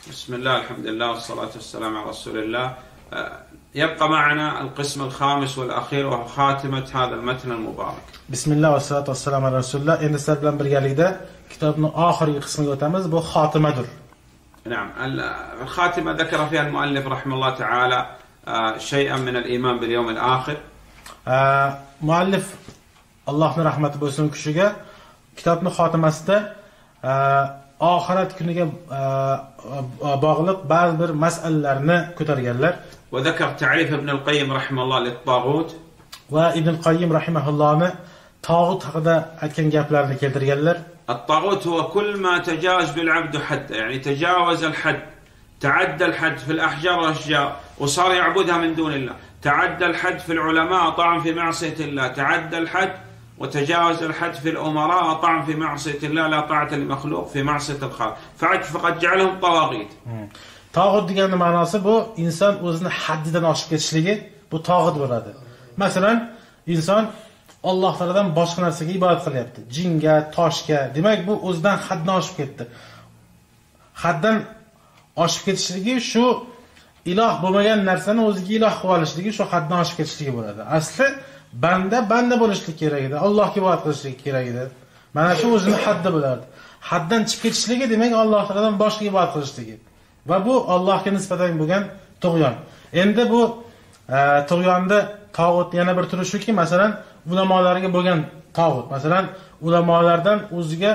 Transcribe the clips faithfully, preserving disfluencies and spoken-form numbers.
بسم الله الحمد لله والصلاة والسلام على رسول الله. يبقى معنا القسم الخامس والأخير وهو خاتمة هذا المتن المبارك. بسم الله والصلاة والسلام على رسول الله. Endi sizlar bilan birgalikda kitobning oxirgi qismiga o'tamiz. Bu xotimadir. نعم. الخاتمة ذكر فيها المؤلف رحمه الله تعالى شيئا من الإيمان باليوم الآخر. Muallif Allohning rahmati bo'lsin kishiga kitobning xotimasida oxirat kuniga bog'liq ba'zi bir masalalarni ko'targanlar. وذكر تعريف ابن القيم رحمه الله للطاغوت. Va Ibn al-Qayyim rahimahullohni tog'ut haqida aytgan gaplarini keltirganlar. الطاغوت هو كل ما تجاوز بالعبد حد، يعني تجاوز الحد، تعدى الحد في الأحجار والأشجار وصار يعبدها من دون الله، تعدى الحد في العلماء طعن في معصية الله، تعدى الحد وتجاوز الحد في الأمراء طعن في معصية الله، لا طاعة لمخلوق في معصية الخالق، فقد جعلهم طواغيت. Tog'ut deganning ma'nosi bu inson o'zini haddidan oshib ketishligi, bu tog'ut bo'ladi. Masalan, inson Alloh taoladan boshqa narsaga ibodat qilyapti. Jinga, toshga. Demak, bu o'zidan haddan oshib ketdi. Haddan oshib ketishligi shu iloh bo'lmagan narsani o'ziga iloh qilib olishligi, shu haddan oshib ketishligi bo'ladi. Asli banda banda bo'lishlik kerak edi. Allohga ibodat qilishlik kerak edi. Mana shu o'zining haddi bo'lardi. Haddan chiqib ketishligi demak Alloh taoladan boshqa ibodat qilishligi. Va bu Allohga nisbatan bo'lgan tug'yon. Endi bu tug'yonda tog'ut yana bir turi shuki, masalan, ulamolarga bo'lgan tog'ut. Masalan, ulamolardan o'ziga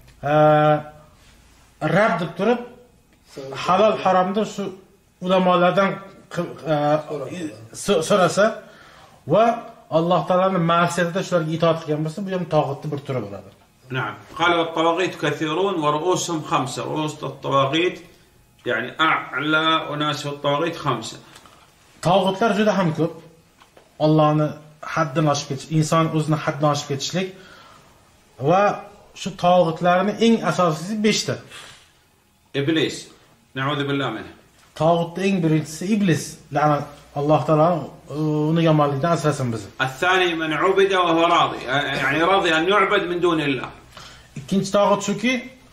rab deb turib, halol haromni shu ulamolardan so'rasa va Alloh taolaning ma'siyatida shularga itoat qilgan bo'lsa, bu ham tog'utning bir turi bo'ladi. نعم. قال والطواغيت كثيرون ورؤوسهم خمسة. رؤوس الطواغيت يعني أعلى أناس في الطواغيت خمسة. Tog'utlar juda ham ko'p. Allohni haddan oshib ketish, inson o'zini haddan oshib ketishlik va shu tog'utlarning eng asosiysi besh ta. Iblis. Na'udhu billahi minhu. Tog'utning eng birinchisi iblis. La'nat Alloh taolo uni yomonlikdan asrasin bizni. الثاني من عبد وهو راضي، يعني راضي أن يعبد من دون الله. Ikkinchi tog'ut shuki,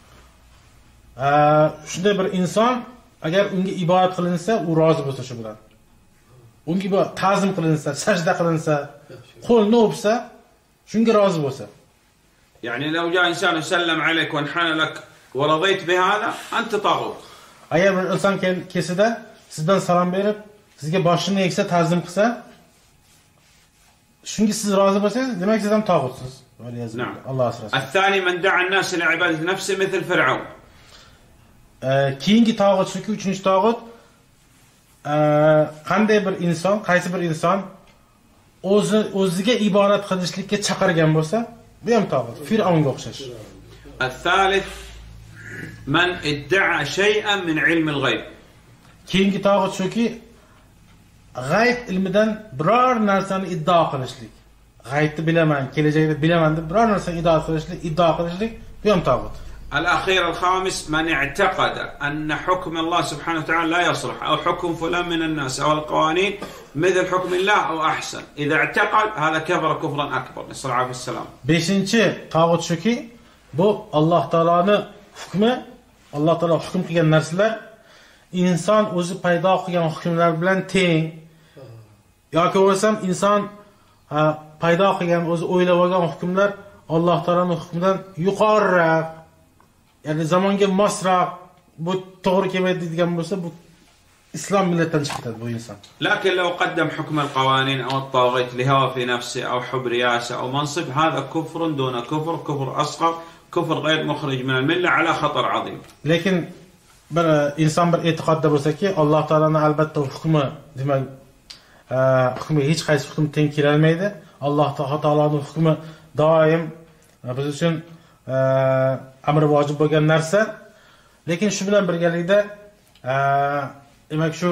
shunday bir inson agar unga ibodat qilinsa, u rozi bo'lsa shu bilan. Unga ta'zim qilinsa, sajda qilinsa, qo'lni o'psa, shunga rozi bo'lsa. يعني لو جاء إنسان وسلم عليك وانحنى لك ورضيت بهذا أنت طاغوت. Agar bir inson kesida sizdan salom berib, sizga boshini egsa, ta'zim qilsa, shunga siz rozi bo'lsangiz, demak siz ham tog'utsiz. Alloh asrasin. الثاني من دعا الناس إلى عبادة نفسه مثل فرعون. Keyingi tog'ut shuki, uchinchi tog'ut qanday bir inson, qaysi bir inson o'zi o'ziga ibodat qilishlikka chaqirgan bo'lsa, bu ham tog'ut. Fir'avnga o'xshash. الثالث من ادعى شيئا من علم الغيب. Keyingi tog'ut shuki, g'ayb ilmidan biror narsani iddao qilishlik. G'aybni bilaman, kelajakda bilaman deb biror narsani iddao qilishlik, iddao qilishlik, bu ham tog'ut. الأخير الخامس من اعتقد أن حكم الله سبحانه وتعالى لا يصلح، أو حكم فلان من الناس أو القوانين مثل حكم الله أو أحسن. إذا اعتقد هذا كفر كفرا أكبر. نسأل الله العافية والسلام. Beshinchi tog'ut shuki, bu Alloh taoloning hukmi, Alloh taolo hukm qilgan narsalar inson o'zi paydo qilgan hukmlar bilan teng. yoki bo'lsam inson paydo qilgan, o'zi o'ylab olgan hukmlar Alloh taoloning hukmidan yuqoriroq, ya'ni zamonga mosroq, bu to'g'ri kelmaydi degan bo'lsa, bu islom millatidan chiqadi bu inson. لكن لو قدم حكم القوانين أو الطاغيت لهوى في نفسه أو حب رياسة أو منصب، هذا كفر دون كفر، كفر أصغر، كفر غير مخرج من الملة على خطر عظيم. Lekin bir inson bir e'tiqodda bo'lsa-ki, Alloh taolaning albatta hukmi, demak, hukmi hech qaysi hukm teng kela olmaydi. Alloh taolaning hukmi doim biz uchun amri vojib bo'lgan narsa. Lekin shu bilan birgalikda demak shu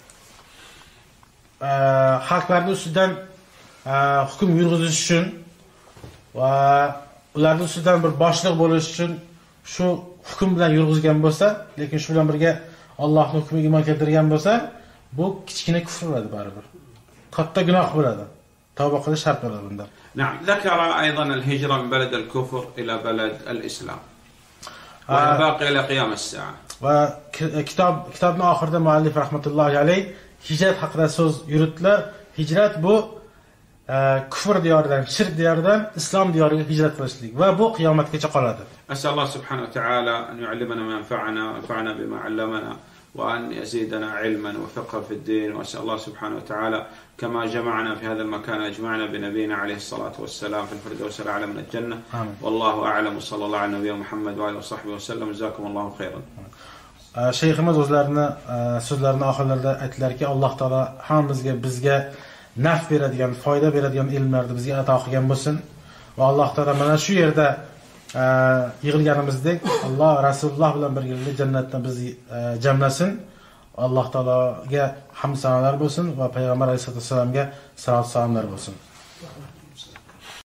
xalqlarning ustidan hukm yurgizish uchun va ularning ustidan bir boshliq bo'lish uchun shu hukm bilan yurgizgan bo'lsa, lekin shu bilan birga Allohning hukmiga iymon keltirgan bo'lsa, bu kichkina kufr bo'ladi baribir. Katta gunoh bo'ladi. Tavba qilish shart bo'ladi bunda. نعم. ذكر أيضا الهجرة من بلد الكفر إلى بلد الإسلام. وباقي إلى قيام الساعة. va kitob kitobning oxirida muallif rahmatullohi alayh hijrat haqida so'z yuritdilar. Hijrat bu kufr diyoridan, shirk diyoridan islom diyoriga hijrat qilishlik va bu qiyomatgacha qoladi. أسأل الله سبحانه وتعالى أن يعلمنا ما ينفعنا وينفعنا بما علمنا وأن يزيدنا علما وفقها في الدين. وأسأل الله سبحانه وتعالى كما جمعنا في هذا المكان أجمعنا بنبينا عليه الصلاة والسلام في الفردوس الأعلى من الجنة. آمين. والله أعلم وصلى الله على نبينا محمد وآله وصحبه وسلم. جزاكم الله خيرا. Shayximiz o'zlarini so'zlarining oxirlarida aytdilarki, Alloh taolo hammamizga bizga naf beradigan, foyda beradigan ilmlarni bizga ato qilgan bo'lsin va Alloh taolo mana shu yerda yig'ilganimizdek Alloh Rasululloh bilan birgalikda jannatda bizni jamlasin. Alloh taologa hamd sanolar bo'lsin va payg'ambar alayhisolatu vasallamga salovat salomlar bo'lsin.